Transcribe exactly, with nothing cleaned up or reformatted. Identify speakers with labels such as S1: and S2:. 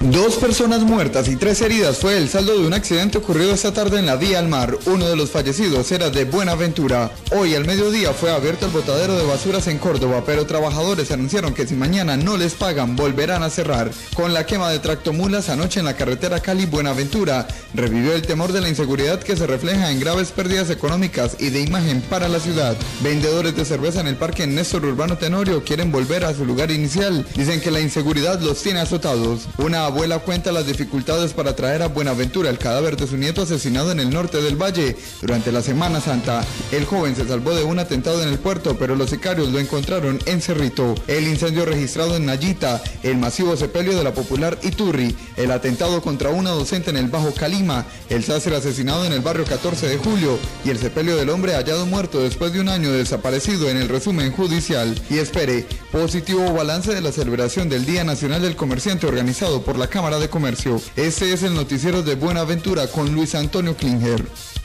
S1: Dos personas muertas y tres heridas fue el saldo de un accidente ocurrido esta tarde en la vía al mar. Uno de los fallecidos era de Buenaventura. Hoy al mediodía fue abierto el botadero de basuras en Córdoba, pero trabajadores anunciaron que si mañana no les pagan volverán a cerrar. Con la quema de tractomulas anoche en la carretera Cali-Buenaventura, revivió el temor de la inseguridad que se refleja en graves pérdidas económicas y de imagen para la ciudad. Vendedores de cerveza en el parque Néstor Urbano Tenorio quieren volver a su lugar inicial. Dicen que la inseguridad los tiene azotados. Una abuela cuenta las dificultades para traer a Buenaventura el cadáver de su nieto asesinado en el norte del valle durante la Semana Santa. El joven se salvó de un atentado en el puerto, pero los sicarios lo encontraron en Cerrito. El incendio registrado en Nayita, el masivo sepelio de la popular Iturri, el atentado contra una docente en el Bajo Calima, el sastre asesinado en el barrio catorce de julio y el sepelio del hombre hallado muerto después de un año desaparecido en el resumen judicial. Y espere, positivo balance de la celebración del Día Nacional del Comerciante organizado por la Cámara de Comercio. Este es el noticiero de Buenaventura con Luis Antonio Klinger.